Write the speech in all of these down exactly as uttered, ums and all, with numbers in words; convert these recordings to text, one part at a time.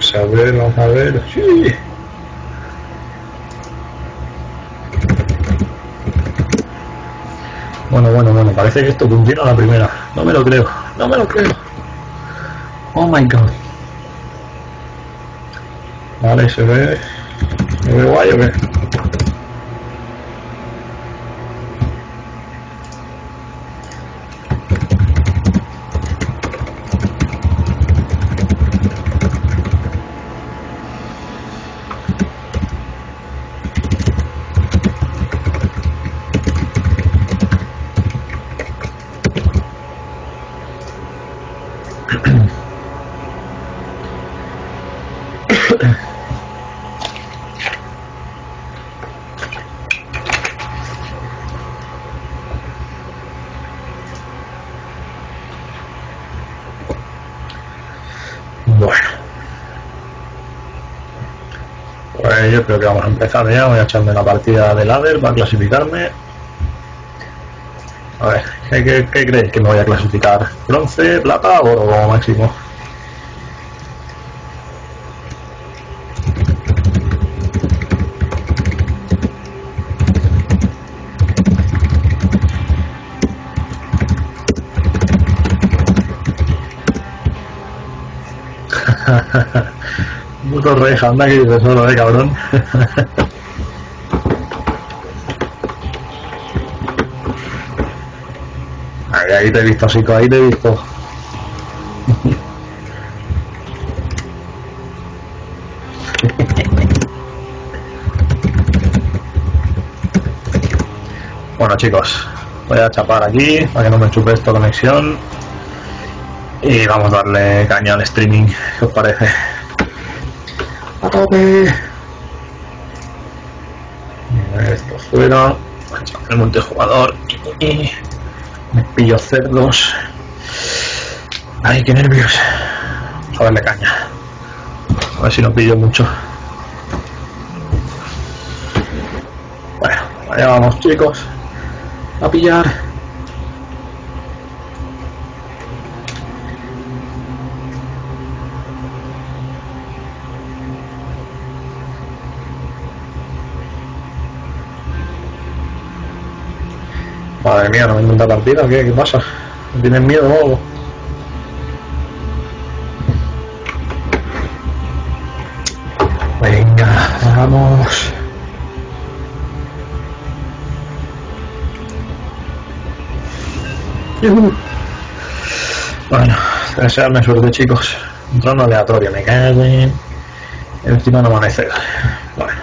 Vamos a ver, vamos a ver. Sí. Bueno, bueno, bueno, parece que esto funciona a la primera. No me lo creo, no me lo creo. Oh my god. Vale, se ve. ¿Se ve guay o qué? Bueno, pues yo creo que vamos a empezar ya. Voy a echarme la partida de ladder para clasificarme. A ver, ¿qué, qué, qué creéis que me voy a clasificar? ¿Bronce, plata o oro como máximo? Puto rey, anda que dices solo, eh, cabrón. Ahí, ahí te he visto, chico, ahí te he visto. Bueno, chicos, voy a chapar aquí para que no me chupe esta conexión. Y vamos a darle caña al streaming, ¿qué os parece? ¡A tope! Esto fuera. El multijugador. Me pillo cerdos. Ay, qué nervios. Vamos a darle caña. A ver si no pillo mucho. Bueno, allá vamos, chicos. A pillar. Madre mía, no me inventa partida, ¿qué? ¿Qué pasa? ¿Tienes miedo o algo? Venga, vamos. Uh. Bueno, desearme suerte, chicos. Un trono aleatorio, me cago en... Encima no amanecer. Bueno.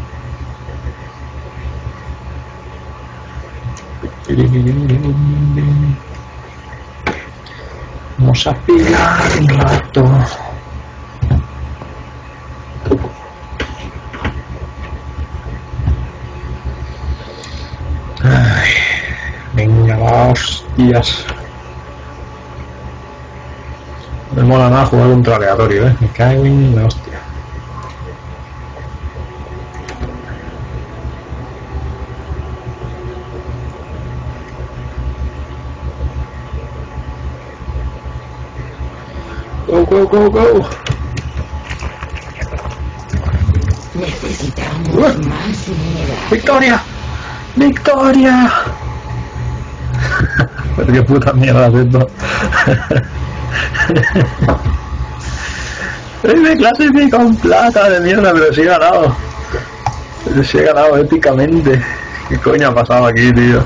Vamos a pillar un rato. Ay, venga, va, hostias. Me mola nada jugar contra aleatorio, eh. Me cago en la hostia. Go, go, go, go. Necesitamos uh. más dinero. ¡Victoria! ¡Victoria! Pero qué puta mierda es esto. Me clasifico con plata de mierda, pero sí he ganado. Pero sí he ganado éticamente. ¿Qué coño ha pasado aquí, tío?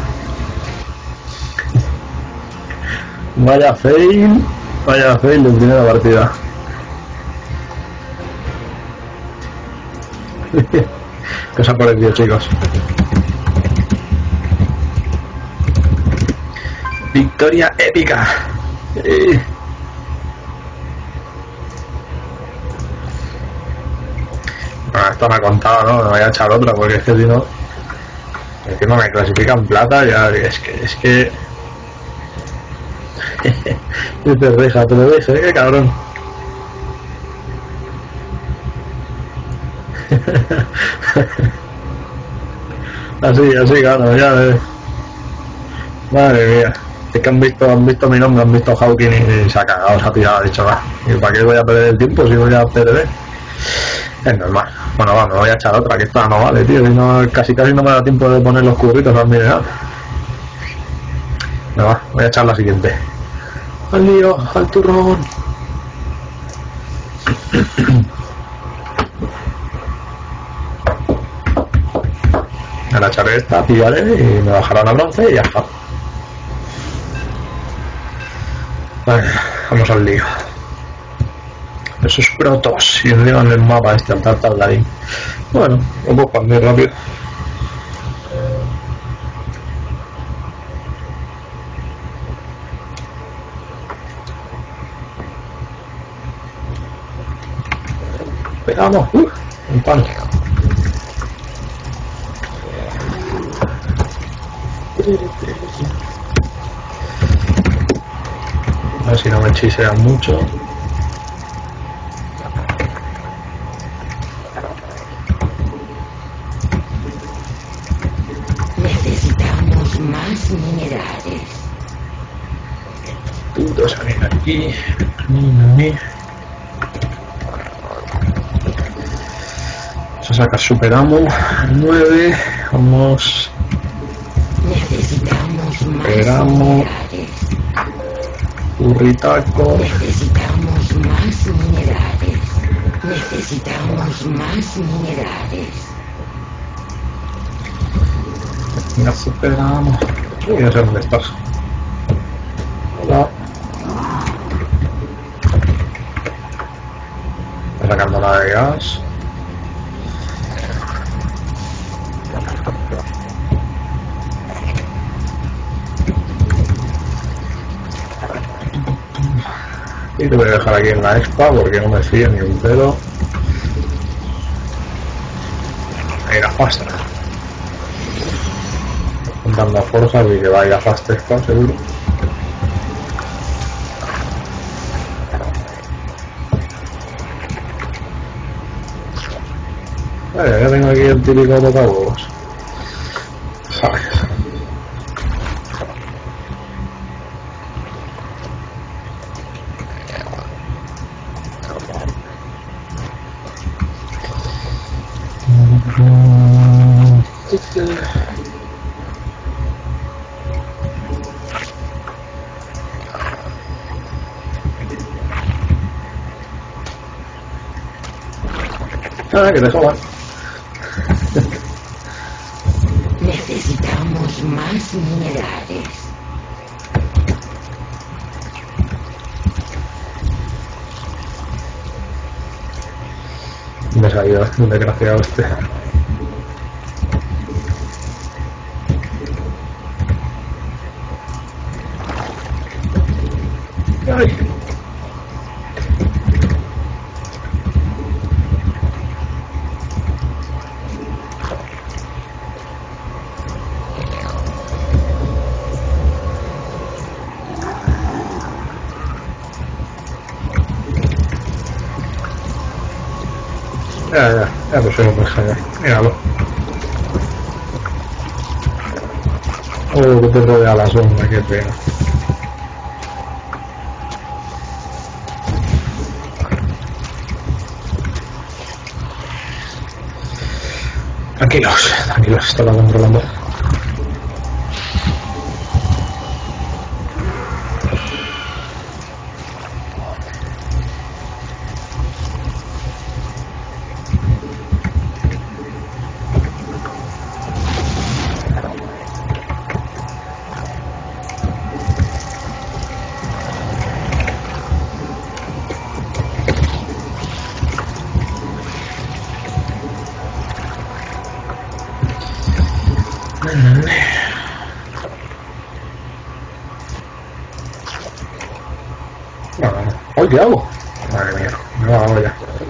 Vaya fail. Vaya fail de primera partida. ¿Qué os ha parecido, chicos? Victoria épica. Eh. Bueno, esto me ha contado, ¿no? Me voy a echar otra porque es que si no... Es que no me clasifican plata, ya es que... Es que... te deja, te lo dejo, ¿eh? Cabrón. Así, así gano, ya ves. Madre mía. Es que han visto, han visto mi nombre, han visto Hawking y se ha cagado, se ha tirado, ha dicho, va. ¿Y para qué voy a perder el tiempo si voy a perder? Es normal. Bueno, va, me voy a echar otra, que esta no vale, tío. Y no, casi casi no me da tiempo de poner los curritos al mineral. Me va, voy a echar la siguiente. Al lío, al turrón. Ahora echaré esta, pillaré y me bajarán a bronce y ya está. Vale, vamos al lío. Esos protos, y me llevan el mapa este al tartaladín. Bueno, lo puedo expandir rápido. Pegamos, uh, un pan. A ver si no me chisean mucho. Necesitamos más minerales. Puto salir aquí. Ni, Vamos a sacar superamos. nueve. Vamos. Necesitamos más Esperamos. minerales. Burritaco. Necesitamos más minerales. Necesitamos más minerales. Ya superamos. Uy, no sé dónde estás. Hola. Estoy sacando nada de gas. Y te voy a dejar aquí en la expa porque no me fío ni un pelo. Era fast. Dando fuerzas y que va a ir a fast expa seguro. Vale, ya tengo aquí el típico tocahuevos. Joder. Ah, que te jodan. Necesitamos más minerales. Me ha salido un desgraciado este. Ay. Ya, ya, ya lo sé, pues genial. Míralo. Oh, que te rodea la sombra, qué pena. Tranquilos, tranquilos, esto lo controlando. Bueno, ¿hoy qué hago? Madre mía, me va a dar ya.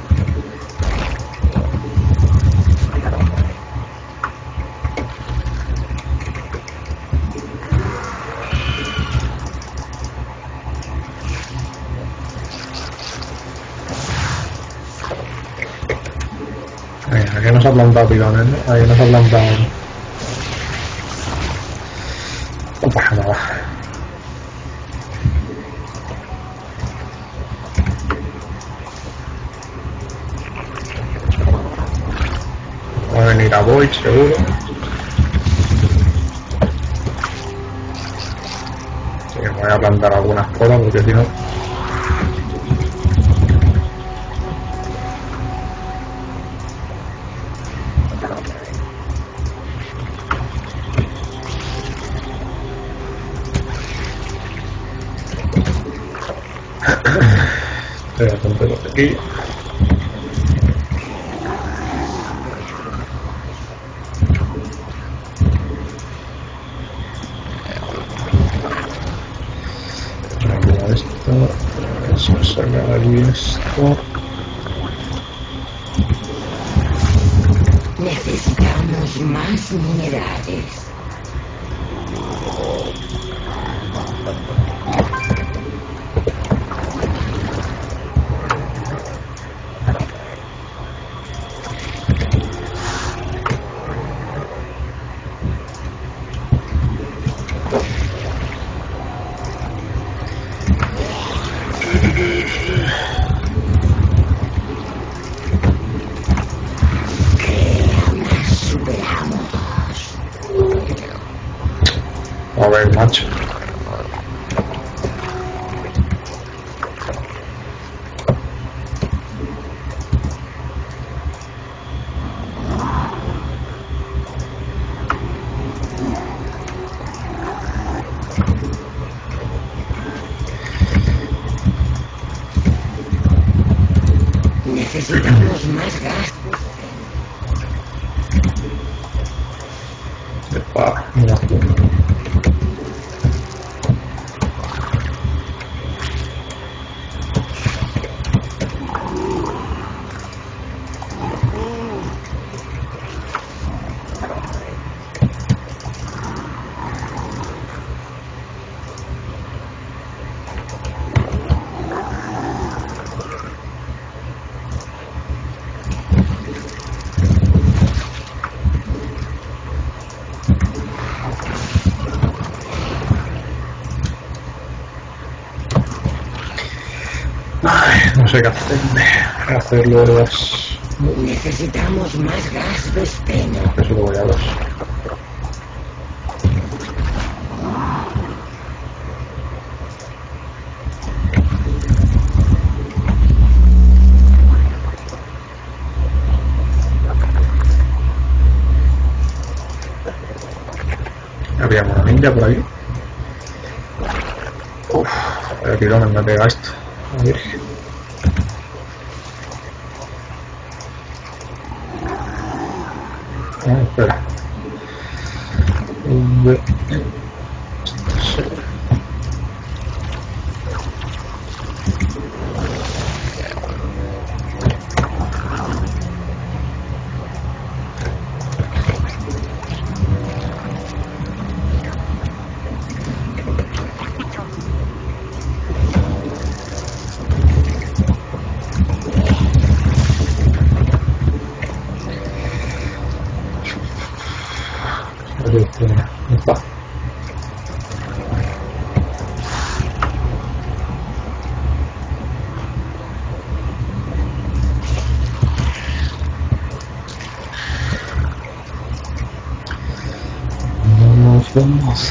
Venga, aquí nos ha plantado pilones, ¿no? Ahí nos ha plantado. No pasa nada. ir a Void seguro. Así que me voy a plantar algunas colas porque si no... Voy a poner los de aquí. Esto, eso, sacar aquí esto. Necesitamos más minerales. A ver, macho. Necesitamos más gas. Epa, mira. Ay, no sé qué hacer, qué hacerlo de las... Necesitamos más gas de espeño. Eso lo voy a ver. Había una ninja por aquí. Uff, a ver dónde me pega esto. A ver. Ah, espera. V. Opa. Vamos, vamos.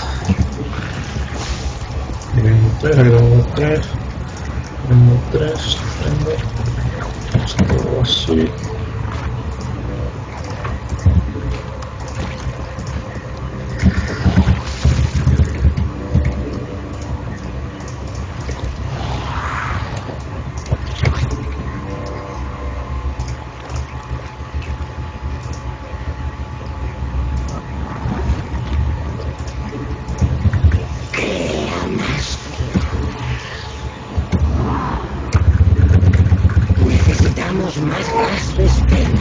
Tengo tres, tengo tres, tengo tres, tengo esto así. Más gas de espeño.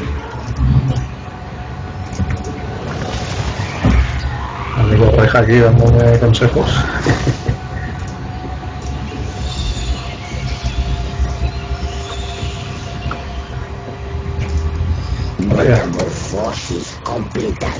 Amigo Reja aquí dándome consejos. Metamorfosis completada.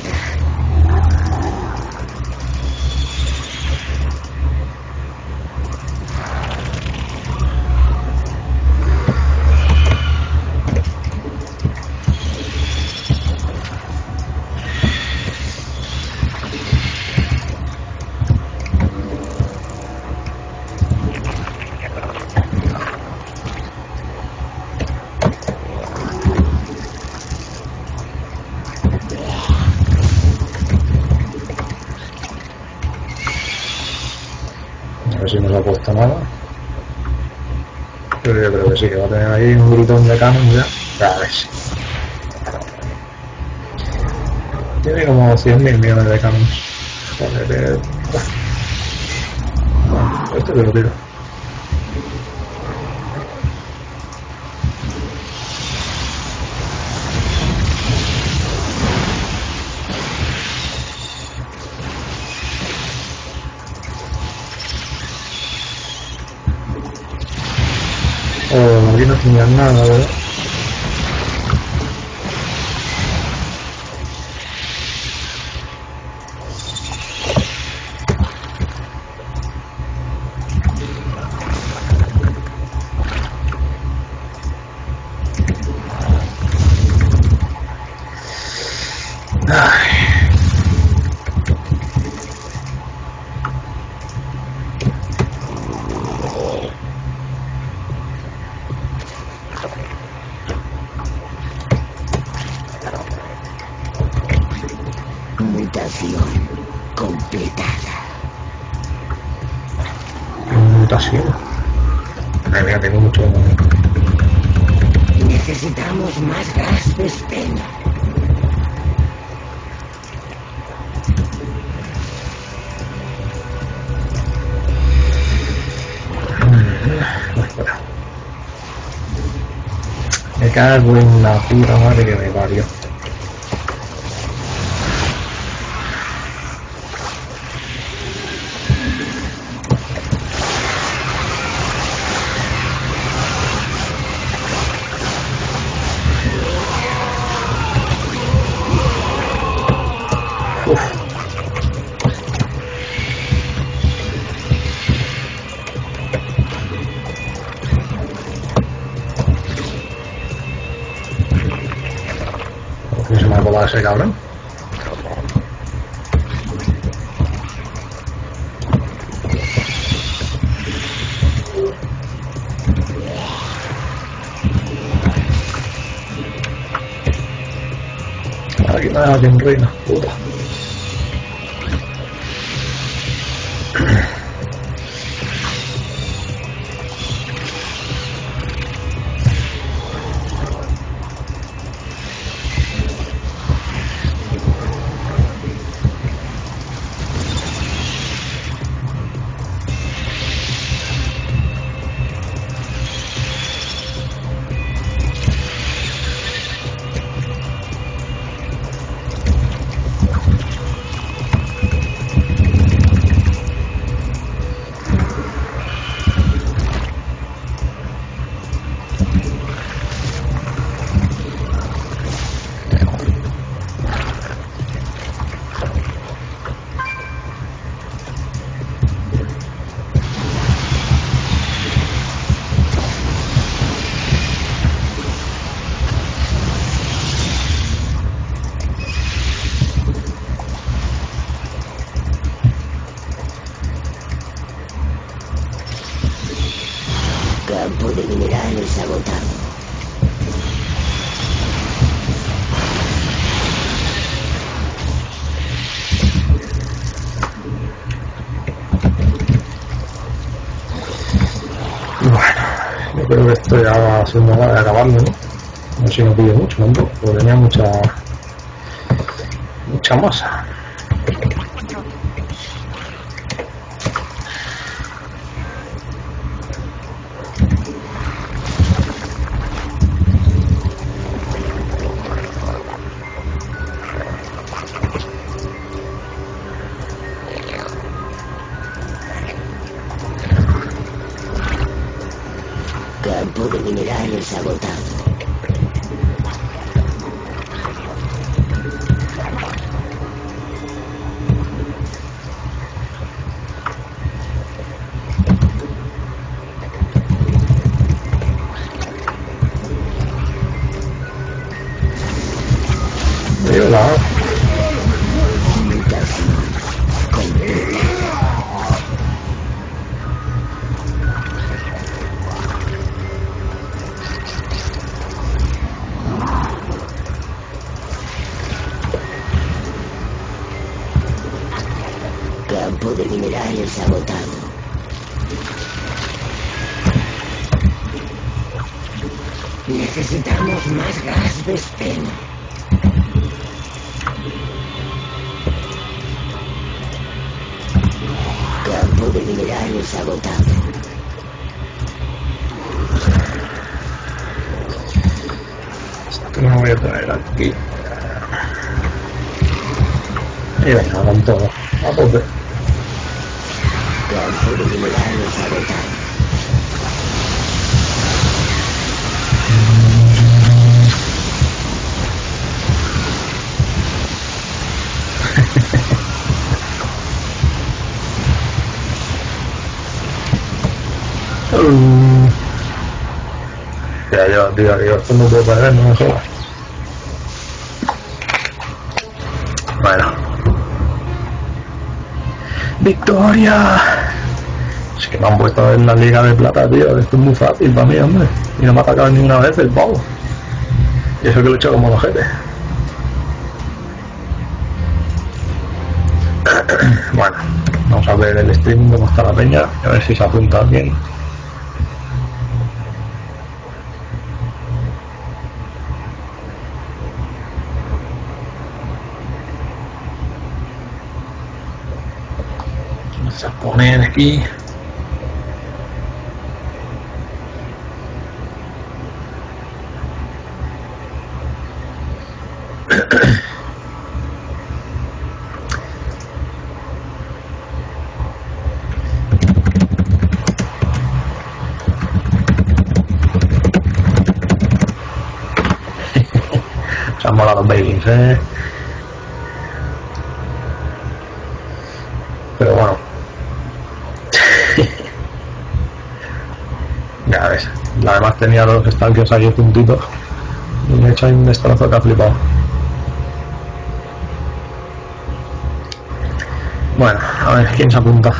si no se ha puesto nada. Pero yo creo que sí, que va a tener ahí un gritón de canon ya. Ya ves. Tiene como cien mil millones de canon. Joder, eh. Bueno, este te lo tiro. Oh, aquí no tenía nada, ¿verdad? Mutación completada. Mutación. Ay, mira, tengo mucho. Necesitamos más gas de espena. Espera. Me cago en la puta madre que me parió. ¿Cómo se me ha colado ese cabrón? Aquí me ha dejado sin ruinas, puta. Campo de minerales agotado. Bueno, yo creo que esto ya va siendo hora de acabarlo, ¿no? No sé si no pide mucho tampoco, porque tenía mucha mucha masa. Campo de minerales agotado. Hola. Necesitamos más gas de espeno. Campo de minerales agotado. Esto me lo voy a traer aquí. Y venga, con todo. A tope. Campo de minerales agotado. Uh, ya yo, tío, tío, esto no puedo perder, no me jodas. Bueno. ¡Victoria! Es que me han puesto en la liga de plata, tío. Esto es muy fácil para mí, hombre. Y no me ha atacado ni una vez el pavo. Y eso que lo he hecho como el ojete. Bueno, vamos a ver el stream, cómo está la peña, a ver si se apunta alguien. Vamos a poner aquí. Se han molado los bailings, eh. Pero bueno. Ya ves. Además tenía los stalkers ahí juntitos. Y me he hecho ahí un destrozo que ha flipado. Bueno, a ver quién se apunta.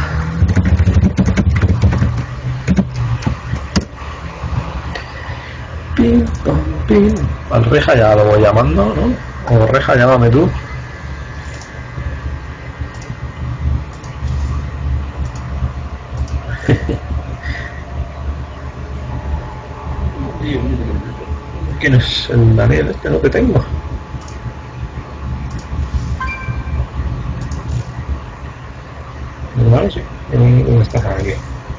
Pim, pom, pim. Al Reja ya lo voy llamando, ¿no? O Reja, llámame tú. ¿Quién es el Daniel? Este no te tengo. Normal, sí. ¿Dónde estás aquí?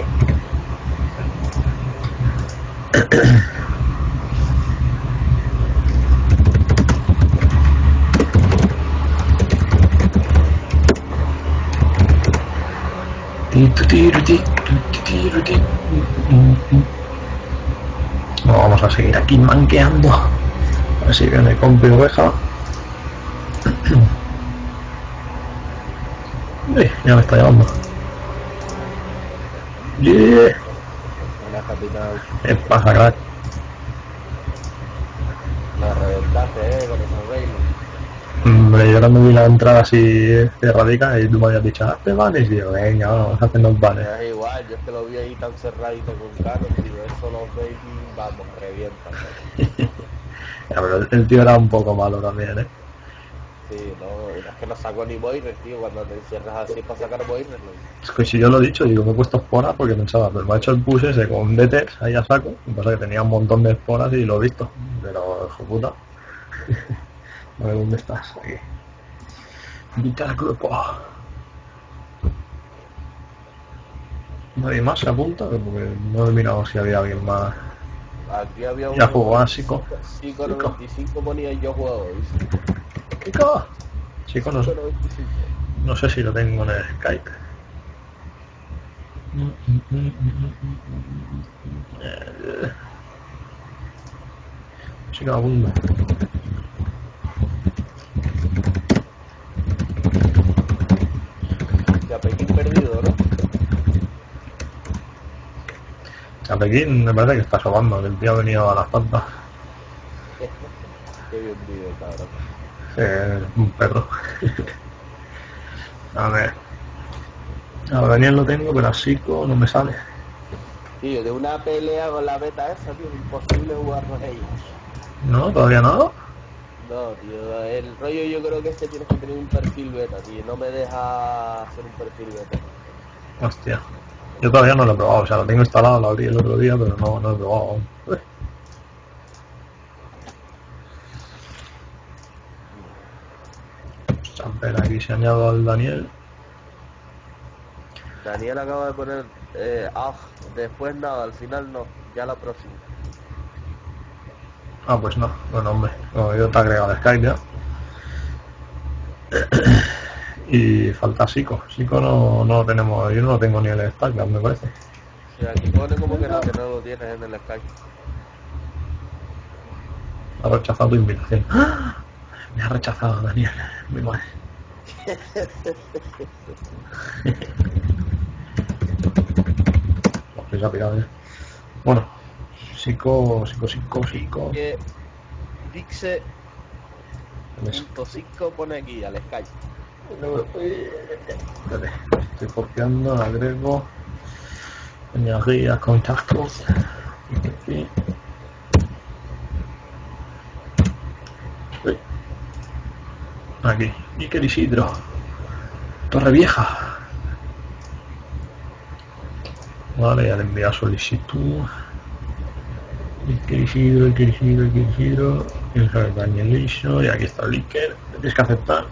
No, vamos a seguir aquí manqueando. A ver si viene compi oveja. Eh, ya me está llamando. Yeah. Hola, capitán. ¿Qué pasa, crack? La reventaste, eh, con esos bailes. Hombre, yo cuando vi la entrada así cerradica y tú me habías dicho, hazte banes, y yo, venga, vamos a hacernos banes. Es igual, yo es que lo vi ahí tan cerradito con Carlos, digo, eso los baby, vamos, revientan. Ya, pero el, el tío era un poco malo también, eh. Sí, no, es que no saco ni boiners, tío, cuando te encierras así para sacar boiners, ¿no? Es que si yo lo he dicho, digo, me he puesto esporas porque pensaba, pero me ha hecho el push ese con D T ahí a saco, lo que pasa es que tenía un montón de esporas y lo he visto, pero hijo puta. A ver dónde estás, aquí. Invita al grupo. Nadie más se apunta, porque no he mirado si había alguien más. Aquí había un... Ya jugó básico. Chico noventa y cinco ponía yo jugado, ¿viste? Chico, chico, no, Chico noventa y cinco. no sé si lo tengo en el Skype. Chico, abunda. Chapequín perdido, ¿no? Chapequín me parece que está sobando, que el tío ha venido a las tantas. Qué bien vive, cabrón. Eh, un perro. A ver. A Daniel lo tengo, pero a Sico no me sale. Tío, de una pelea con la beta esa, tío, es imposible jugar con ellos. No, todavía no. No, tío, el rollo yo creo que es que tienes que tener un perfil beta, tío, no me deja hacer un perfil beta. Hostia. Yo todavía no lo he probado, o sea, lo tengo instalado, lo abrí el otro día, pero no, no lo he probado aún. Espera, aquí se añado al Daniel. Daniel acaba de poner eh, ah, después nada, al final no, ya la próxima. Ah, pues no, bueno hombre, no, yo te he agregado al Skype ya. Y falta Sico. Sico no, no lo tenemos, yo no lo tengo ni en el Skype, me parece. Sí, aquí pone como que no, que no lo tienes en el Skype. Ha rechazado tu invitación. ¡Ah! Me ha rechazado Daniel, muy mal. Pues se ha pirado ya. Bueno, Sico, Sico, Sico, Sico. Que Dixe Eso. punto cinco pone aquí al Skype. Espérate, estoy copiando, agrego, añadir a contactos. Aquí. Uy. Aquí, Iker Isidro, Torre Vieja. Vale, ya le envía solicitud. Iker Isidro, Iker Isidro, Iker Isidro. El Danielito, y aquí está el Iker. Tienes que aceptar.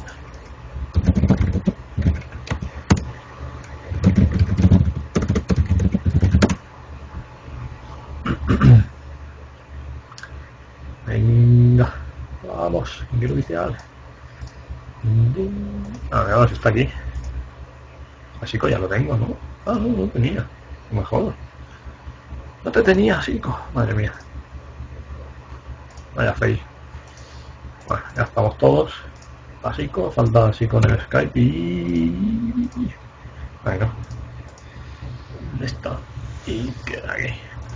Venga, vamos, quiero oficial. A ver, vamos, está aquí. Así que ya lo tengo, ¿no? Ah, no, no tenía. Mejor. No te tenía, Sico. Madre mía. Vaya fail. Bueno, ya estamos todos. Básico, falta así con el Skype y... Bueno. ¿Dónde está? Y queda aquí.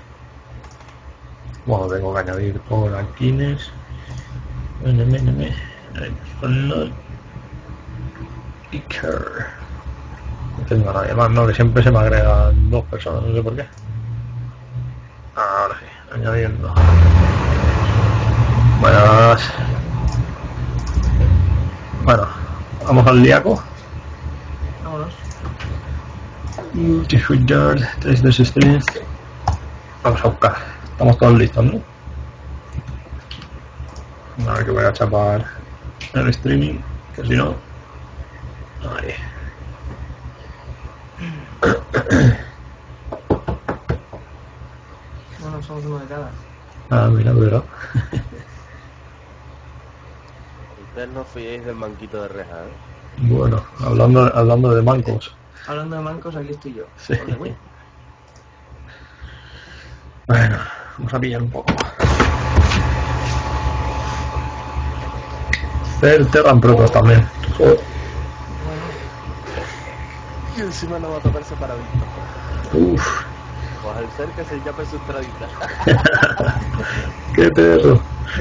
Bueno, tengo que añadir por aquí. N M N M. Iker. No tengo a nadie más, no, que siempre se me agregan dos personas, no sé por qué. Ahora sí, añadiendo. Buenas. Bueno, vamos al Liaco. Vámonos. Multi-Yard, tres de streams. Vamos a buscar. Estamos todos listos, ¿no? A ver que voy a chapar el streaming, que si no... Ahí. Bueno, somos uno de cada. Ah, mira, pero... Ustedes no fiéis del manquito de reja, ¿eh? Bueno, hablando, hablando de mancos. Hablando de mancos, aquí estoy yo. Sí. Ole, güey. Bueno, vamos a pillar un poco. Hacer Terran Protoss también. Joder. Y encima no va a tocar separadito. Uf, Pues al ser que se llame sustradita. qué perro.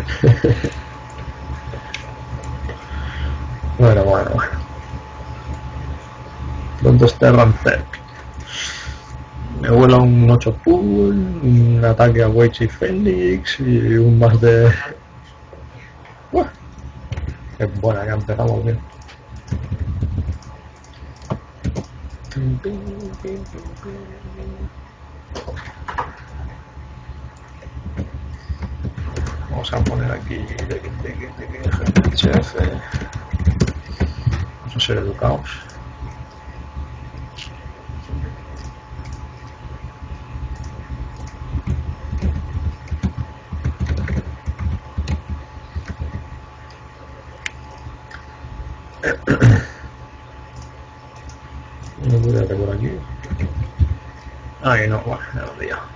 Bueno, bueno, bueno. Pronto es Terran Cerc. Me vuela un ocho pool, un ataque a Wedge y Phoenix y un más de... Uah. Qué buena que empezamos bien. Vamos a poner aquí H F. Vamos a ser educados. No voy a por aquí. Ay, no, bueno, ya lo he liado.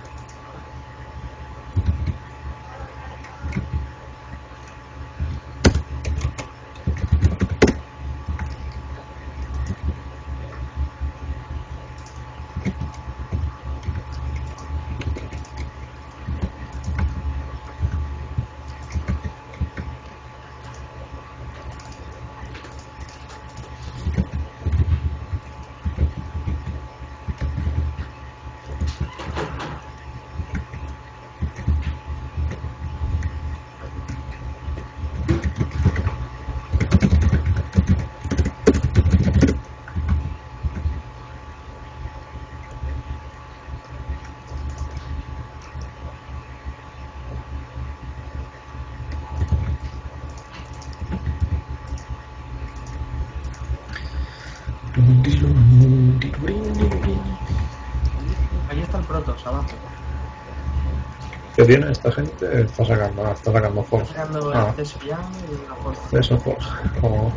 Ahí está el Protoss, abajo. ¿Qué tiene esta gente? Está sacando, ah, está sacando Está Force. sacando el Ah, acceso ya y la fuerza. eso Force. Oh.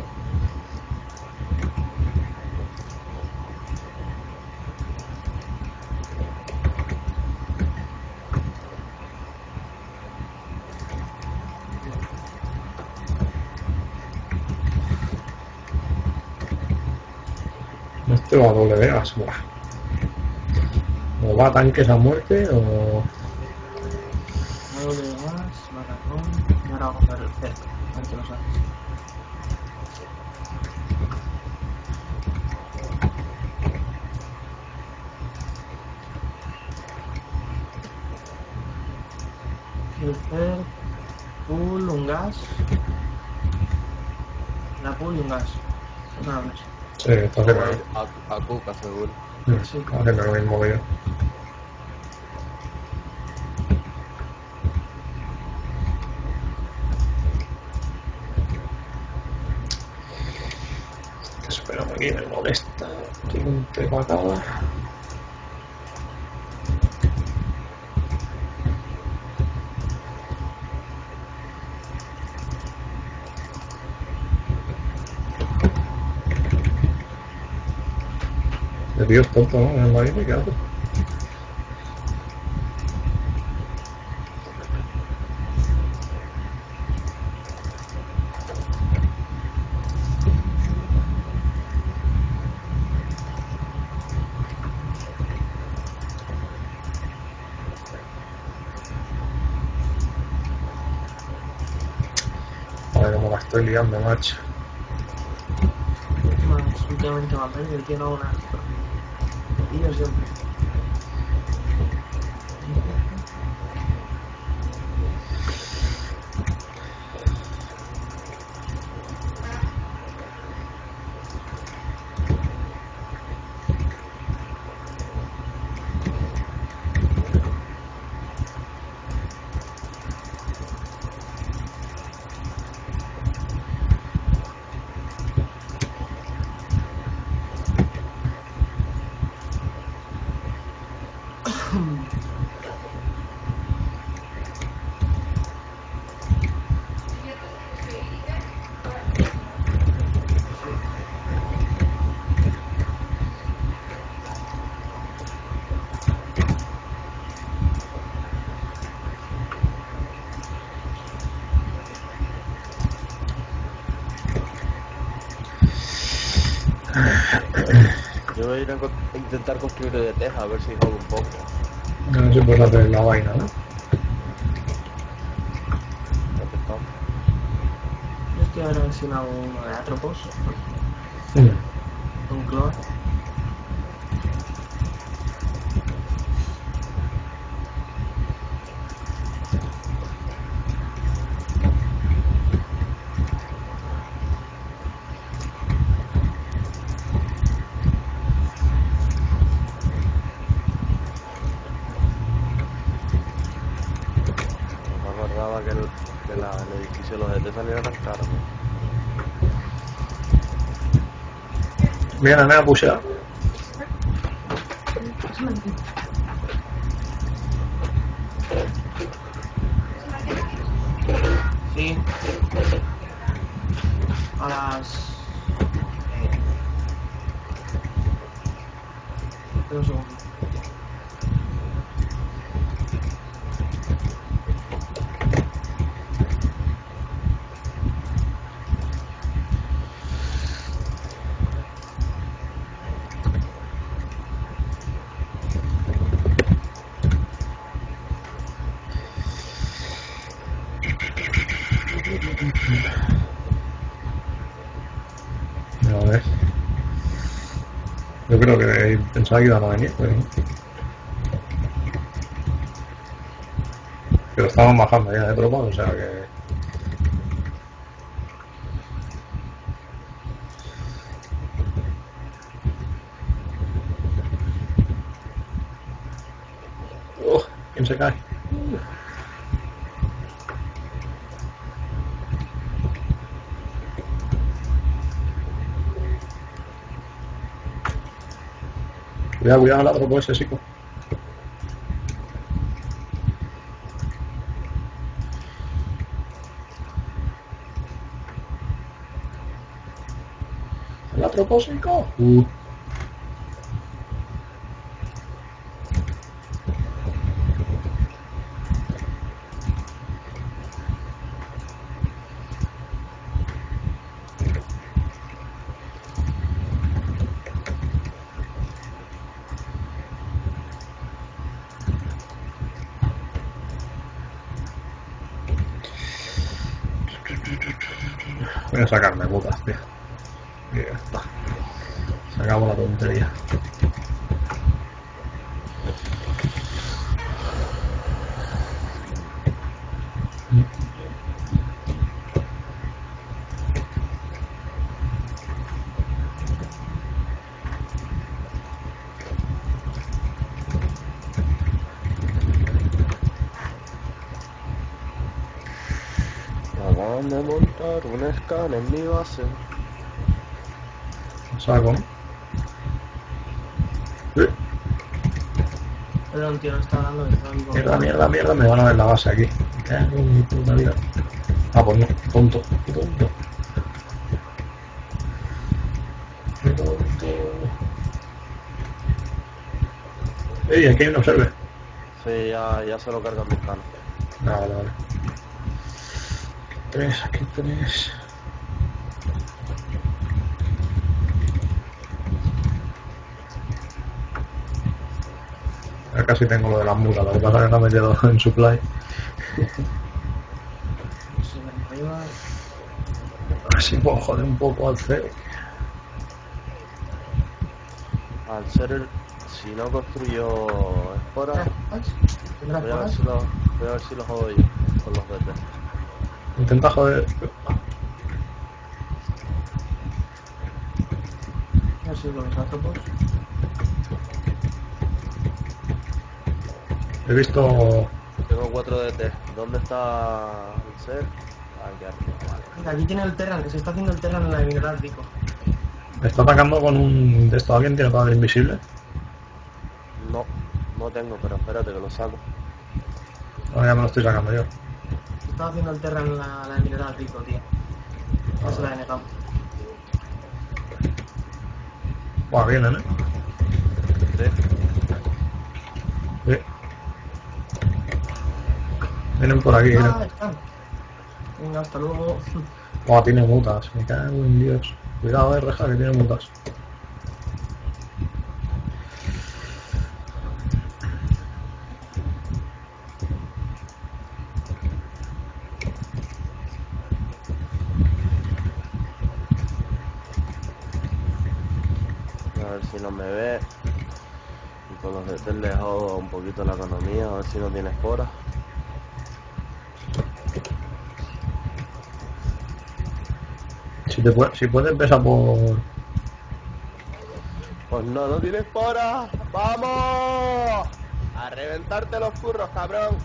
Este va a doble vegas, buah. O va a tanques a muerte o... Nuevo de más, maratón. Y ahora vamos a ver el cerco. A ver qué nos hace. El cerco. Pool, un gas. La pool y un gas. Nada más. Sí, está Voy haciendo, a ir a, a Cuca seguro. Sí. está haciendo lo mismo que yo. Espera, aquí me molesta. Tiene un tema acá. El tío es tonto, ¿no? En el marine, ¿qué hace? A ver cómo la estoy liando, macho. Más, últimamente más verde, tiene una. Y yo siempre. Yo voy a ir a, co- a intentar construir de teja a ver si jodo un poco. A ver si puedes hacer la vaina, ¿no? Ya que estamos. Yo estoy ahora encima uno de Atropos. Sí. Un clon. No me acordaba que el, que la, el edificio de los E T salía tan caro, ¿no? Mira, me ha pusheado. Sí. A las... Eh... espera un segundo. A ver. Yo creo que pensaba que iban a venir, pero no. Pero estaban bajando ya de tropas, o sea que... ¡Oh! ¿Quién se cae? Cuidado, cuidado al otro, pues ese chico. El atropósico. Uh. Voy a sacarme botas, tío. Y ya está. Se acabó la tontería. Acaban de montar un scan en mi base. Saco, ¿no? Sí. Perdón, tío, no estaba dando que estaba en mi Mierda, boca. mierda, mierda, me van a ver la base aquí. Me cago en mi puta vida. Ah, pues no, tonto, qué tonto. Qué tonto. Ey, aquí hay un observe. Sí, ya, ya se lo cargan mis canos. Ah, vale, vale. Tres, aquí tres. Ya casi tengo lo de las mulas, lo que pasa es que no me he metido en supply. Sí, ven arriba. Así puedo joder un poco al C. Al ser el... Si no construyo esporas, ¿Tendrás voy a ver esporas? si los, voy a ver si los hago yo con los verdes. Intenta joder. No sé, con los atropos. He visto. Tengo cuatro D T. ¿Dónde está el ser? Aquí arriba, vale. Mira, aquí tiene el Terran, que se está haciendo el Terran en la de mineral rico. Me está atacando con un. De esto, ¿alguien tiene padre invisible? No, no tengo, pero espérate que lo saco. Ahora ya me lo estoy sacando yo. Se está haciendo el Terran en la, la de mineral rico, tío. No se la he negado. Buah, vienen, eh. Sí. Sí. Vienen por aquí, vienen. Ah, están. Venga, hasta luego. Buah, tiene mutas. Me cago en Dios. Cuidado, eh, reja, que tiene mutas. A ver si no me ve. Y con los D T le jodo un poquito la economía, a ver si no tiene esporas. Si, te puede, si puedes, pesa por. Pues no, no tiene esporas. ¡Vamos! A reventarte los curros, cabrón.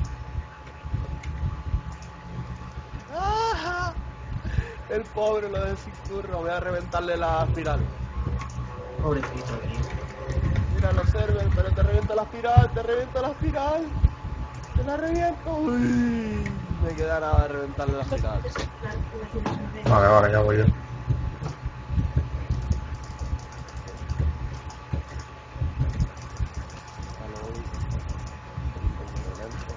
¡Ah! El pobre lo de sin curro. Voy a reventarle la espiral. Pobrecito, tío. Mira, lo serven, pero te reviento la espiral, te reviento la espiral. Te la reviento. Uy, me queda nada de reventarle la espiral. Vale, vale, ya voy yo. Vale, voy. Un poco lento.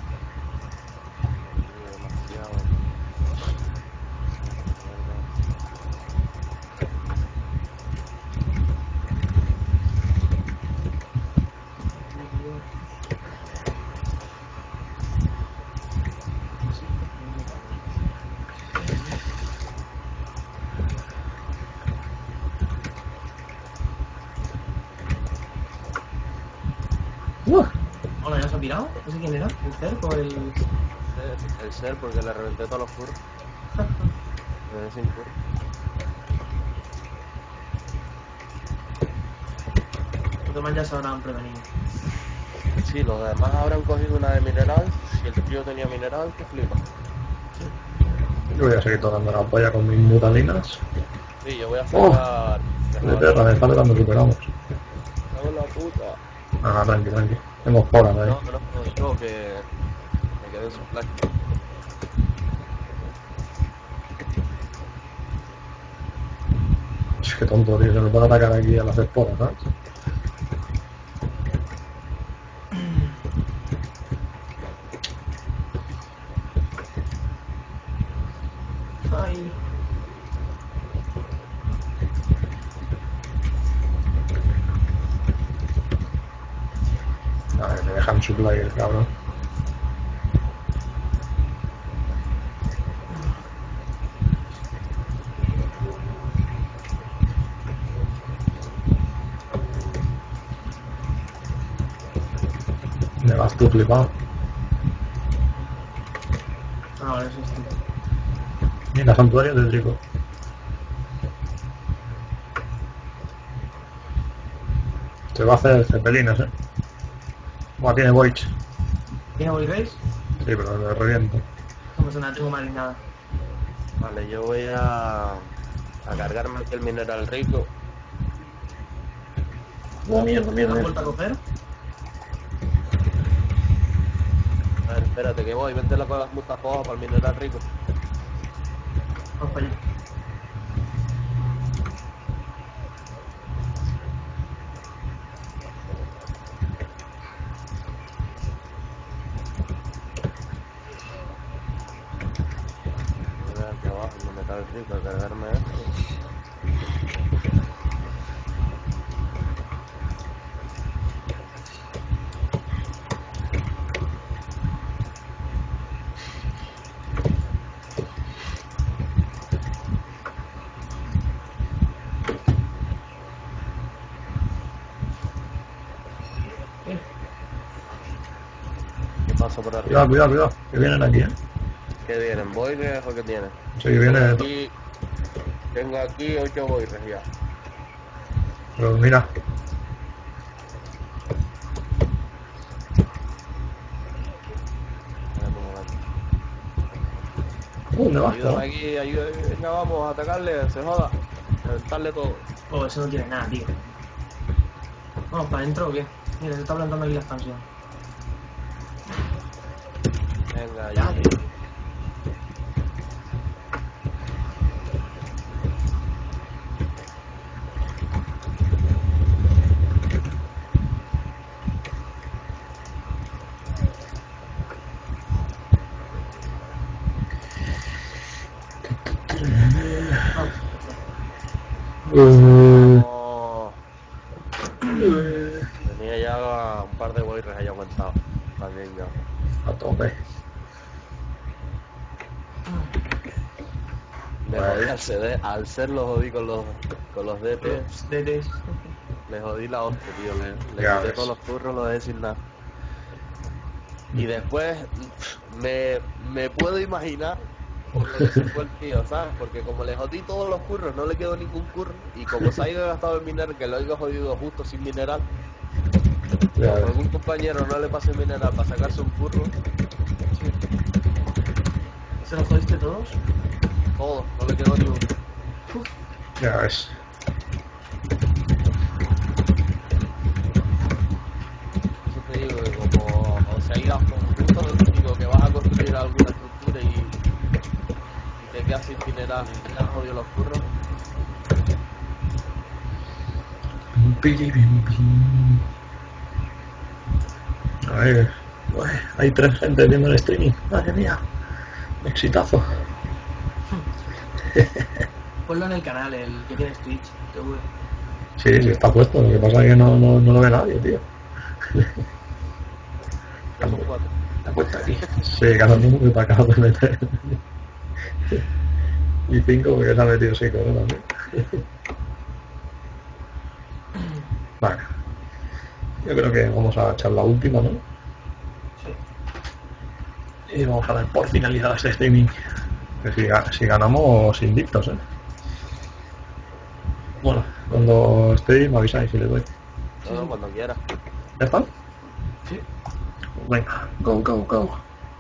Demasiado. Uh, Hola, ¿ya se ha pirado? No sé quién era. ¿El Cerco o el...? El ser, porque le reventé todos los curros. Me dejé sin curro. Los demás ya se habrán prevenido. Sí, los demás habrán cogido una de mineral. Si el tío tenía mineral, que flipa. yo voy a seguir tocando la polla con mis mutalinas. Sí, yo voy a Oh, sacar... De perra, me falta cuando superamos. Cago en la puta. puta. Ah, tranqui, tranqui. Tengo polas ahí. No, no, no, digo que me quedé sin flash. Es que tonto, tío. Se me puede atacar aquí a las esporas, ¿sabes? Ay. A ver, me dejan supply el cabrón. Me vas tú flipado. Ah, vale, eso es tú. Mira, santuario de trigo. Se va a hacer cepelines, eh. Buah, tiene Void. Sí, ¿Tiene Void Race? pero le reviento. No pasa nada, tengo más ni nada. Vale, yo voy a, a cargarme aquí el mineral rico. Oh, mierda, ¿Me mierda. has vuelto a coger? A ver, espérate que voy, vente con las mutafos para el mineral rico. Vamos para allá. Voy aquí abajo, el mineral rico, a cargarme esto. Eh, ¿Qué pasa por arriba? Cuidado, cuidado, cuidado. Que vienen aquí, eh. ¿Qué vienen? ¿Boires o qué tienen? Sí, viene. Tengo aquí, tengo aquí ocho boires ya. Pero mira. ¿Dónde vas, Ayúdame no? aquí, ayúdame. Venga, vamos a atacarle, se joda. Reventarle todo. oh, eso no tiene nada, tío. ¿Vamos para adentro o qué? Mira, se está plantando aquí la expansión. Venga, Ya, ya. tío. Vamos. Uh, Oh, tenía ya un par de boires ahí aguantados. También ya. a tope. Me jodí al, C D, al ser lo jodí con los, con los D P. Los D Ds. Le jodí la hostia, tío. Le, le Ya quité ves. todos los turros, lo dejé sin nada. Y después me, me puedo imaginar por lo que se fue el tío, ¿sabes? Porque como le jodí todos los curros, no le quedó ningún curro. Y como se ha ido gastado el mineral, que lo he jodido justo sin mineral, Ya como ves. algún compañero no le pase el mineral para sacarse un curro, Sí. ¿Se los jodiste todos? todo, no le quedó ni uno. Uf. Ya ves. Eso te digo que como o se ha ido a conjunto, digo que vas a construir alguna estructura y, y te quedas sin mineral y te has jodido los curros. A ver. Uy, hay tres gente viendo el streaming. Madre mía. Exitazo. Ponlo en el canal, el que tienes Twitch, T V. Sí, sí, está puesto. Lo que pasa es que no, no, no lo ve nadie, tío. Ya son cuatro. La cuenta aquí. Sí, cada uno que te acabo de meter. Y cinco porque se ha metido cinco, ¿no? También. Vale. Yo creo que vamos a echar la última, ¿no? Sí. Y vamos a dar por finalizado este streaming. Que si, ga- si ganamos invictos, ¿eh? Bueno, cuando estéis me avisáis si le doy. No, no, cuando quieras. ¿Ya están? Sí. Venga, go, go, go.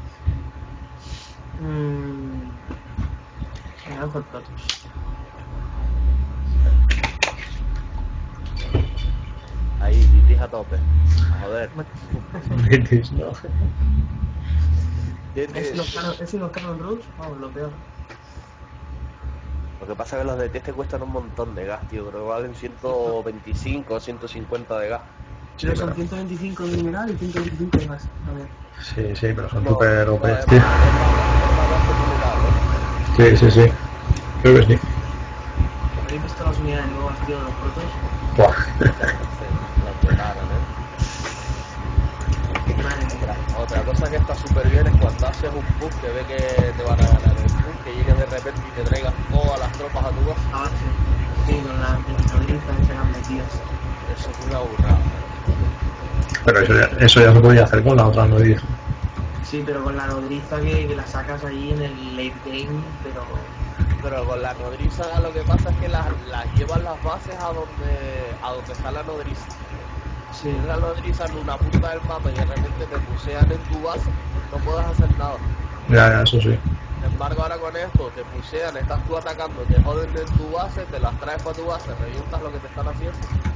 Mmm. Me dan por platos. Ahí, British a tope. Joder. British, ¿no? Es los canon, es los canon rules, vamos, lo peor. Lo que pasa es que los de test te cuestan un montón de gas, tío. Creo que valen ciento veinticinco o ciento cincuenta de gas. Sí, Pero son pero- ciento veinticinco de mineral y ciento veinticinco de gas. A ver. Sí, sí, pero son No, súper no, O P, es tío. más- es más- es más gas que mineral, ¿eh? Sí, sí, sí. Creo que sí. ¿Habéis visto las unidades nuevas, tío, de los protos? Buah. Sí, las prepararon, ¿eh? Madre mía. Otra cosa que está súper bien es cuando haces un push que ve que te van a ganar el push, que llegues de repente y te traigas todas las tropas a tu base. A base. Sí, con las nodrizas que se han metido. Eso es una burrada. Pero eso ya, eso ya se podía hacer con la otra nodriza. Sí, pero con la nodriza que, que la sacas ahí en el late game, pero... Pero con la nodriza lo que pasa es que las, las llevan las bases a donde a donde está la nodriza. Si Sí, la nodriza en una punta del mapa y de repente te pusean en tu base, no puedes hacer nada. Ya, ya, eso sí. Sin embargo, ahora con esto te pusean, estás tú atacando, te joden en tu base, te las traes para tu base, revientas lo que te están haciendo.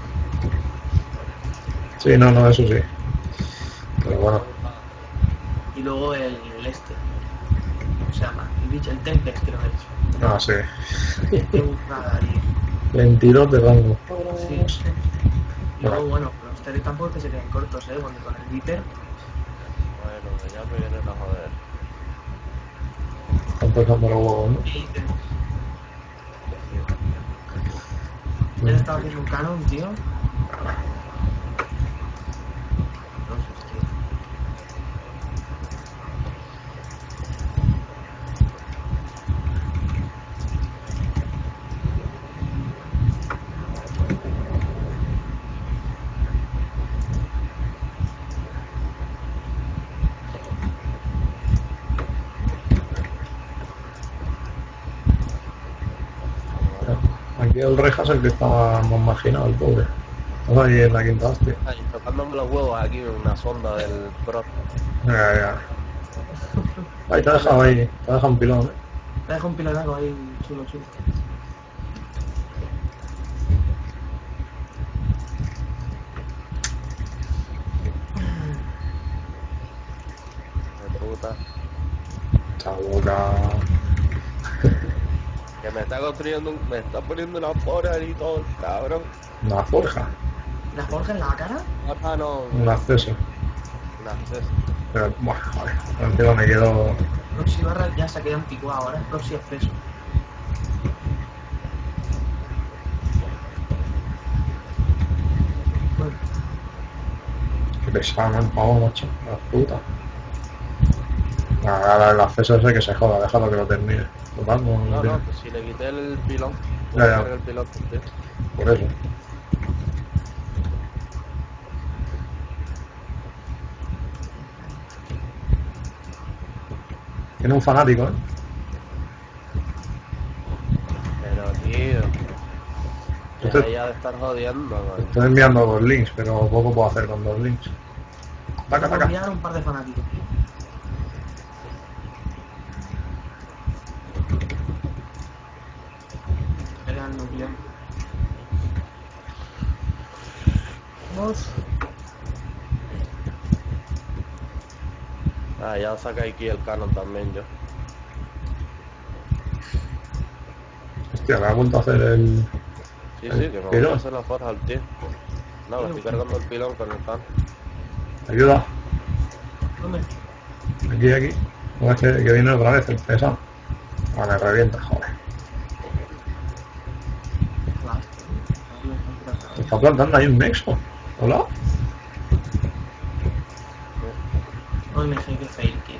Sí, no, no, eso sí. Pero bueno, y luego el, el este. ¿Cómo se llama? El bicho, el Tempest creo que es. no sé. Qué burrada, tío. veintidós de rango. Sí. Y luego, bueno, los tele tampoco que se queden cortos, ¿eh? Porque con el Viper, Bueno, que ya me vienen a joder. Están tocando los huevos, ¿no? y te... Él estaba haciendo un canon, tío. No sé, tío. Aquí el Reja es el que estaba más marginado, el pobre. Estaba ahí en la quinta hostia. Ay, tocándome los huevos aquí en una sonda del Pro. Ya, ya. Ahí te ha dejado ahí, te ha dejado un pilón, ¿eh? Me deja un pilonaco ahí chulo, chulo. De puta. Chaboca. Que me está construyendo un, me está poniendo una porra y todo, cabrón. Una forja, ¿La forja en la cara? Ahora no, un acceso. un acceso. Pero, bueno, joder, encima me quedo. Proxy barra ya se ha quedado anticuado, ahora es proxy acceso. Bueno, Qué pesado, ¿no? El pavo, macho. La puta. Ahora el acceso ese que se joda, déjalo que lo termine. Total, no, No, tiene- no, pues si le quité el pilón, Ya, voy ya. a poner el pilón, tío. Por eso. Tiene un fanático, ¿eh? Pero tío, Este- deja ya de estar jodiendo, man. Estoy enviando dos links, pero poco puedo hacer con dos links. Taca, voy a taca. enviar un par de fanáticos. Era el nuclear. Vamos. Ah, ya saca aquí el canon también yo. Hostia, me ha vuelto a hacer el. Sí, El sí, que me voy pilón. a hacer la forja al tío. No, me estoy cargando el pilón con el canon. Ayuda. ¿Dónde? Aquí, aquí. No es que, que viene otra vez el pesado. Ah, me revienta, joder. Claro. Se está plantando ahí un nexo. Hola. No me dejé que fail, tío.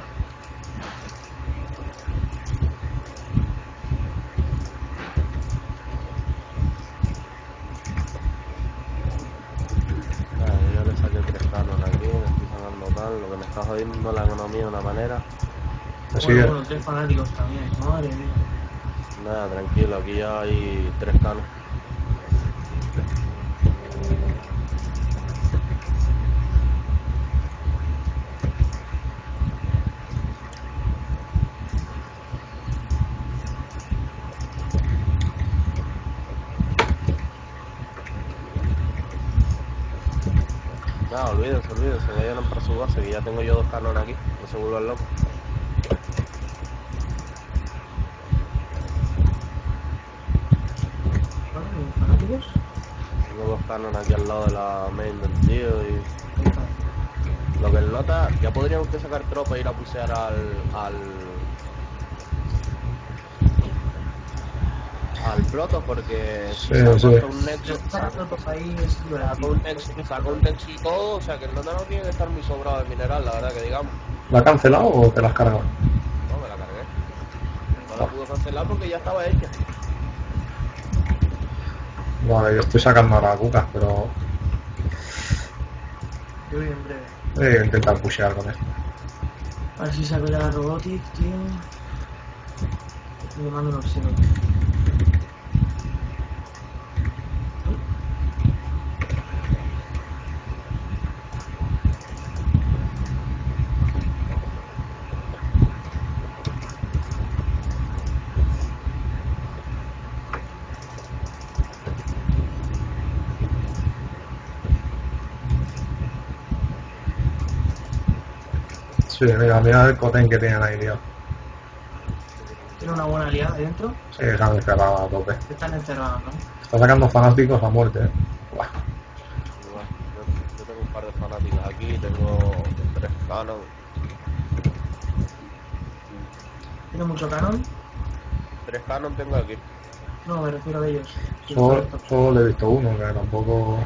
Ah, yo le saqué tres canos aquí, le estoy sacando tal, lo que me está jodiendo la economía de una manera. Así Bueno, que. bueno, tres fanáticos también. Madre mía. Nada, tranquilo, aquí ya hay tres canos. olviden, se vayan para su base, que ya tengo yo dos canones aquí, no se vuelvan locos. ¿Vale? ¿Fanáticos? Tengo dos canones aquí al lado de la main del tío y... Lo que él nota, ya podríamos que sacar tropa e ir a pusear al... al... al proto, porque si Sí, saco sí. hasta un nexus, Para otros países, saco un nexus, saco un nexus y todo, o sea que el nota no tiene que estar muy sobrado de mineral, la verdad que digamos. ¿La has cancelado o te la has cargado? No, me la cargué. No la pude cancelar porque ya estaba hecha. Vale, yo estoy sacando a la cuca, pero Yo voy en breve. voy a intentar pushear con esto. A ver si saco ya la robotic, tío. Y le mando un oxígeno. Sí, mira, mira el cotén que tienen ahí, tío. Tiene una buena aliada dentro. Sí, se han encerrado a tope. Están encerrados, ¿no? Está sacando fanáticos a muerte, eh. Buah. Bueno, yo, yo tengo un par de fanáticos aquí, tengo tres canon. Tiene mucho canon. Tres canon tengo aquí. No, me refiero a ellos. Sí, Solo, correcto. solo le he visto uno, que tampoco...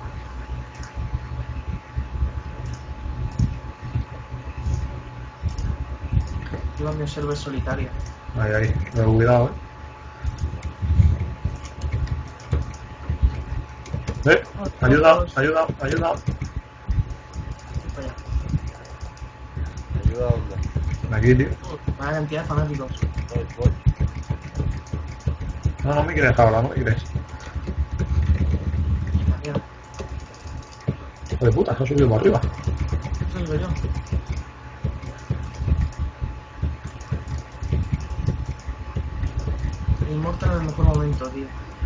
Llevan mi server solitaria. Ahí, ahí, me he olvidado, eh. Eh, ayuda, ayuda, ayuda. Para allá. ¿Ayuda a dónde? Aquí, tío. Buena cantidad de fanáticos. Voy, voy. No, no me quieres ahora, no me quieres. Mira, Hijo de puta, se ha subido para arriba. eso digo yo. El Immortal en el mejor momento, tío.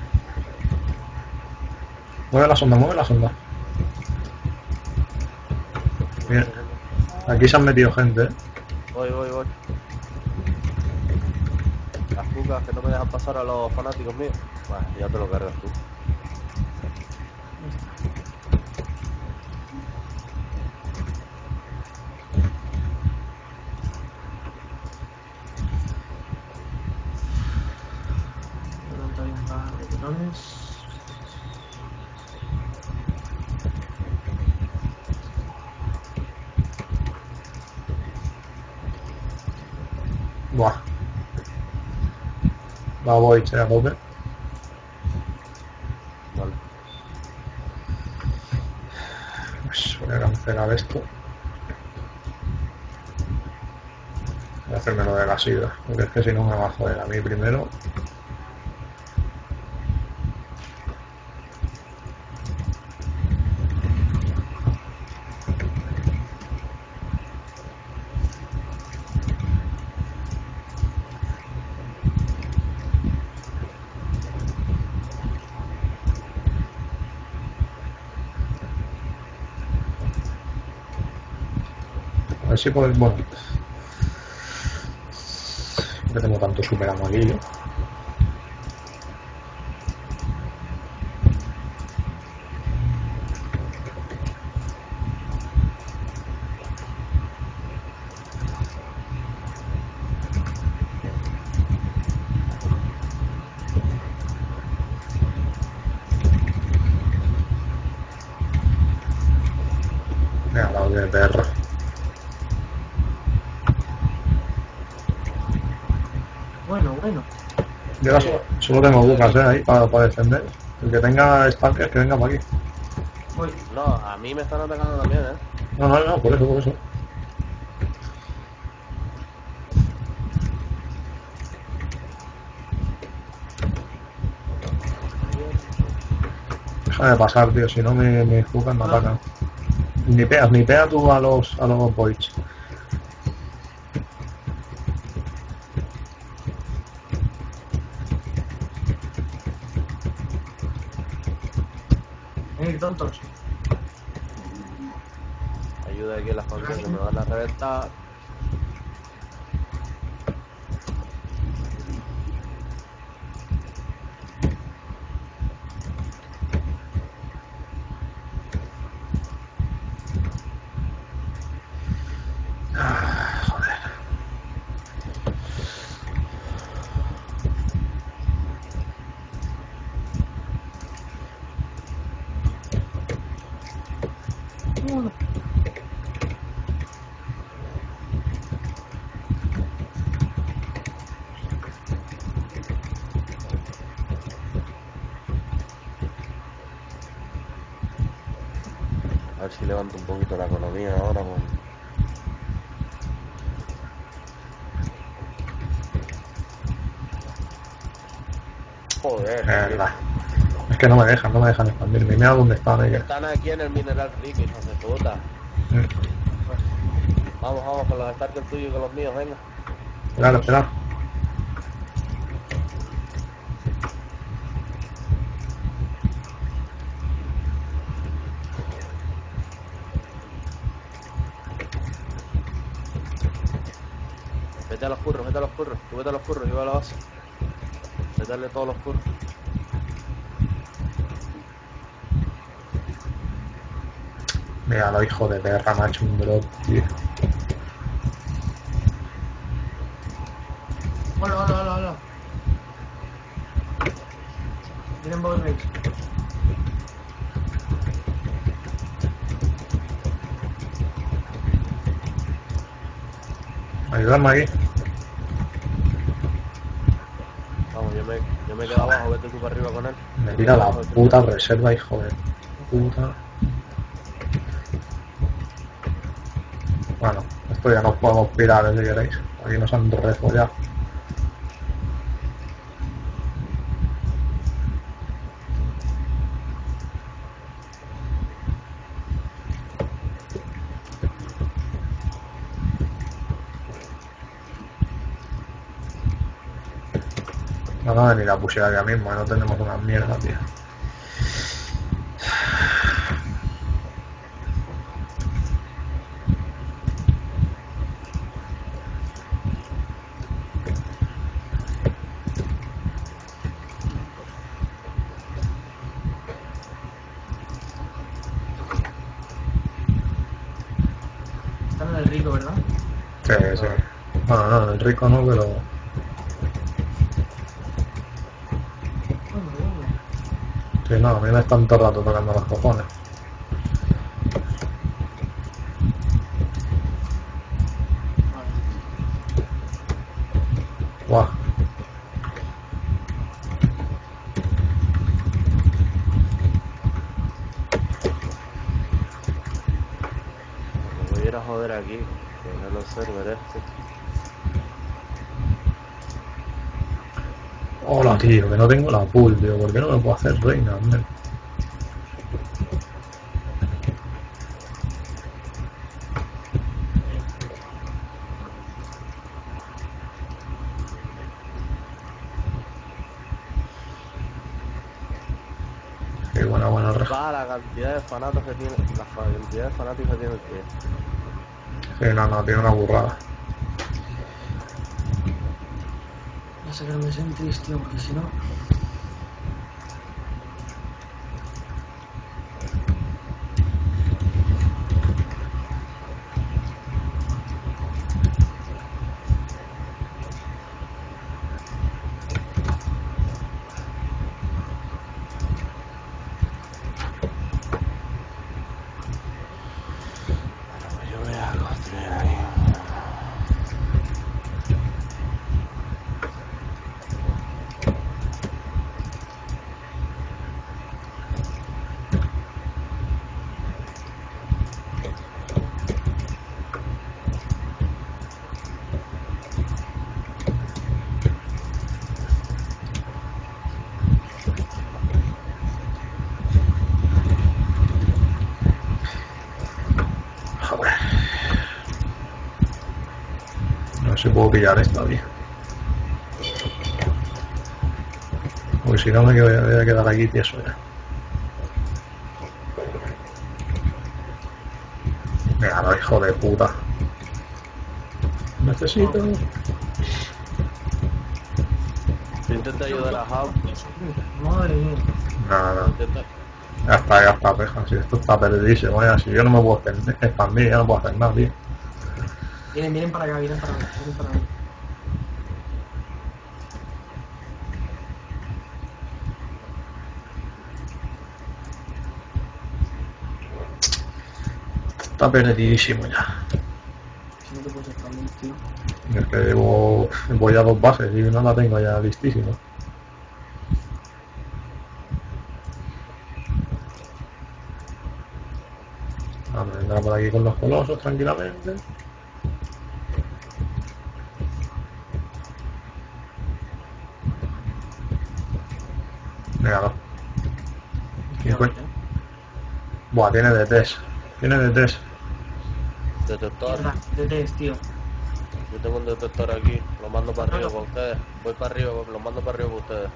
Mueve la sonda, mueve la sonda. Bien. Aquí se han metido gente, eh. Voy, voy, voy. Las cucas que no me dejan pasar a los fanáticos míos. Bueno, ya te lo cargas tú. Pero todavía un par de botones. Buah. Va voy, che, a tope. Vale. Pues voy a cancelar esto. Voy a hacerme lo de la sidra, porque es que si no me va a joder a mí primero. A ver si puedo, bueno. Que tengo tanto super amarillo. Me ha dado de perro. Bueno, bueno. Yo ahora solo, solo tengo bucas, eh, ahí para, para defender. El que tenga estanques que venga para aquí. Voy. No, a mí me están atacando también, ¿eh? No, no, no, por eso, por eso. Déjame pasar, tío, si no me, me juzgan, me atacan. Ni peas, ni pea tú a los, a los boys. Venid, tontos. Ayuda Porque se me van a reventar. Ah, joder. A ver si levanto un poquito la economía ahora con... Joder, Mierda. Es que no me dejan, no me dejan expandirme. Mira dónde están ellos. están aquí en el Mineral Creek, hijos de puta. Mm. Vamos, vamos, con los starters tuyos y con los míos, venga. Esperad, esperad. Vete a los curros, vete a los curros, tú vete a los curros, yo voy a la base. Meterle todos los curros. Mira, lo hijo de perra, me ha hecho un drop, tío. Hola, hola, hola, hola. Vienen boss rage. Ayúdame aquí. Vamos, yo me, yo me quedo abajo, vete tú para arriba con él. Me tira la puta reserva, hijo de puta. Bueno, esto ya nos podemos pirar, si queréis. Aquí nos han refollado. No van a venir a pushear ya mismo, ¿eh? No tenemos una mierda, tío. Están en el rico, ¿verdad? Sí, sí. Bueno, no, el rico no, pero... Sí, no, a mí me están todo el rato tocando los cojones. Guau. Me voy a ir a joder aquí, que no los servers este. Hola, tío, que no tengo la pool, tío. ¿Por qué no me puedo hacer reina, hombre? Qué buena, buena reja. Va la cantidad de fanáticos que tiene, la cantidad de fanáticos que tiene el tío. Sí, no, no, tiene una burrada. Voy a sacarme sentries, tío, porque si no... Yo voy a construir ahí. Joder. No sé si puedo pillar esta, tío. Porque si no me voy a quedar aquí tieso ya. Venga, Claro, hijo de puta. Necesito... Intenta ayudar a Hub. Madre mía. Nada, Intenta... ya está, ya está, peja. Si esto está perdidísimo, ya. Si yo no me puedo expandir, expandir, ya no puedo hacer nada, tío. Vienen, vienen para acá, vienen para acá, vienen para acá. Está perdidísimo ya. Si no te puedes expandir, tío. Es que llevo, voy a dos bases y no la tengo ya listísima. Vamos a entrar por aquí con los colosos tranquilamente. Míralo. cincuenta. Buah, tiene D Ts. Tiene D Ts. Detector. Mierda, de test, tío. Yo tengo un detector aquí. Lo mando para arriba para ustedes. Voy para arriba, lo mando para arriba para ustedes.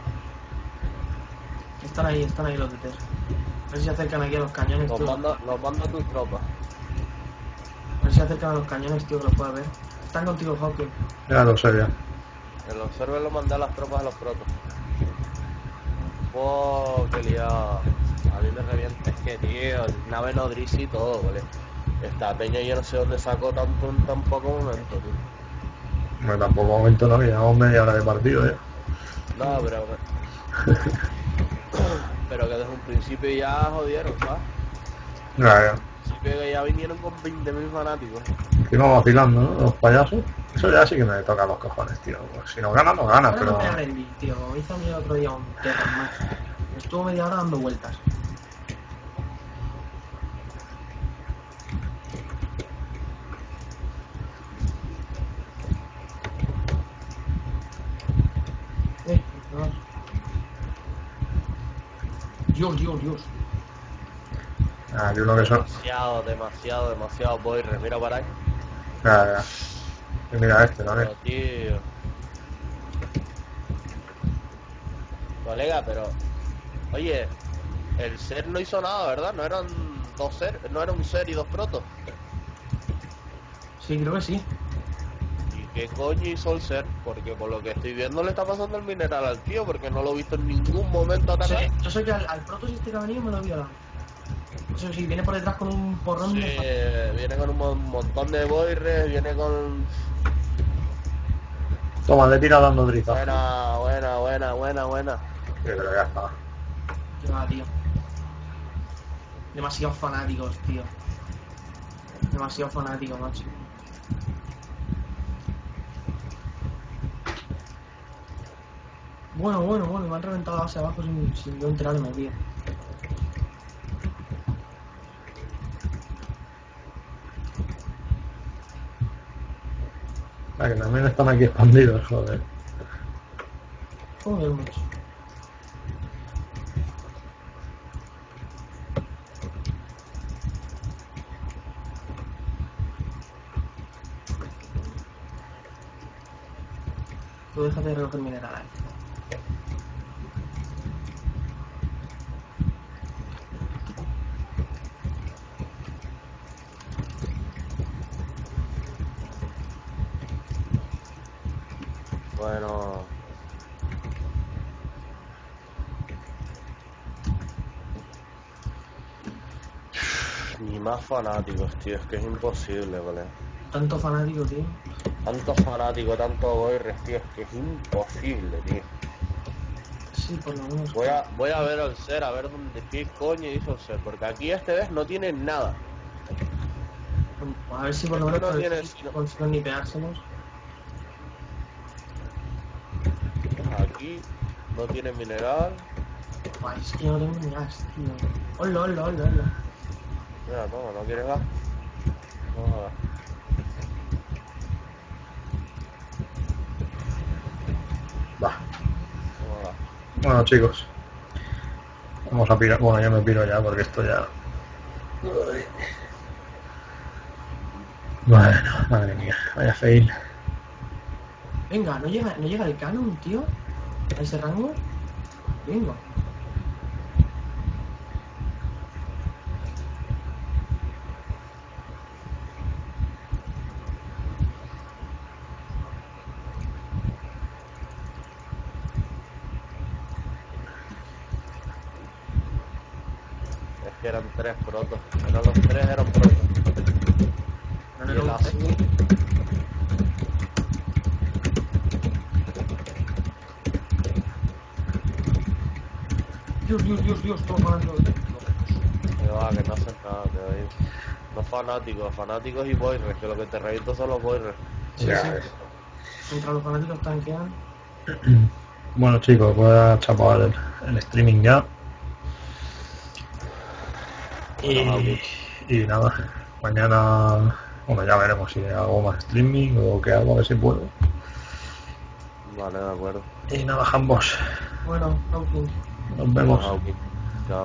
Están ahí, están ahí los de test. A ver si se acercan aquí a los cañones, Los tío. mando, los mando a tus tropas. A ver si se acercan a los cañones, tío, que los puedes ver. Están contigo, Hawking. Ya lo sé ya. El observer lo mandé a las tropas de los protos. Oh, qué liado. A mí me revienta. Es que, tío, nave nodriza y todo, ¿vale? Esta peña yo no sé dónde sacó tanto en tan poco momento, tío. Bueno, tampoco momento no, que llevamos media hora de partido ya. No, pero... pero que desde un principio ya jodieron, ¿sabes? Ya, ya. Desde un principio que ya vinieron con veinte mil fanáticos. Encima vacilando, ¿no? Los payasos. Eso ya sí que me toca los cojones, tío. Pues si no gana, no gana, Ahora pero... no me voy a rendir, tío. Como hizo a mí el otro día un Terran más. Estuvo media hora dando vueltas. Eh, no. Dios, Dios, Dios. Ah, hay uno que son... Demasiado, demasiado, demasiado boirres. Mira para ahí. Ya, ya. Y mira este, ¿no? Pero, tío... Colega, pero... Oye, el ser no hizo nada, ¿verdad? No eran dos ser, no era un ser y dos protos. Sí, creo que sí. ¿Y qué coño hizo el ser? Porque por lo que estoy viendo le está pasando el mineral al tío, porque no lo he visto en ningún momento Yo sé, atacar. yo sé que al, al proto este que ha venido me lo he violado. Eso sí, viene por detrás con un porrón Sí, de... viene con un mon- montón de boirres, viene con... Toma, le tira dando driza. Buena, buena, buena, buena, buena. Sí, pero ya está. ¿Qué va, tío? Demasiados fanáticos, tío. Demasiado fanático, macho. Bueno, bueno, bueno, me han reventado la base abajo sin, sin yo enterarme, tío. Ah, que también están aquí expandidos, joder. Joder, macho. Tú déjate de recoger mineral ahí. Bueno... Ni más fanáticos, tío, es que es imposible, ¿vale? Tanto fanático, tío. Tanto fanático, tanto boirres, tío, es que es imposible, tío. Sí, por lo menos. Voy a, voy a ver al ser, a ver dónde, qué coño hizo el ser, porque aquí este vez no tiene nada. A ver si por lo menos No con- tiene sino- consiguen nipeárselos. Aquí no tiene mineral. Buah, es que yo no tengo ni gas, tío. Hola, hola, hola, hola. Mira, toma, ¿no quieres gas? Vamos a ver. Va. Vamos a ver. Bueno, chicos. Vamos a pirar. Bueno, yo me piro ya porque esto ya... Bueno, madre mía, vaya fail. Venga, ¿no llega, ¿no llega el canon, tío? ¿A ese rango? Venga. que eran tres protos. Pero los tres eran protos. No, no, Y el no, azul. Dios, Dios, Dios, Dios, todo ganando. Que va, que no hacen nada, te digo. No fanáticos, fanáticos y boirres, que lo que te reviento son los boirres. Sí, Ya sí. ves. Contra los fanáticos tanquean. Bueno chicos, voy a chapar el, el streaming ya. Y, y nada, mañana, bueno, ya veremos si hago más streaming o qué hago, a ver si puedo. Vale, de acuerdo. Y nada, ambos, Bueno, Hawking. nos vemos. Hawking.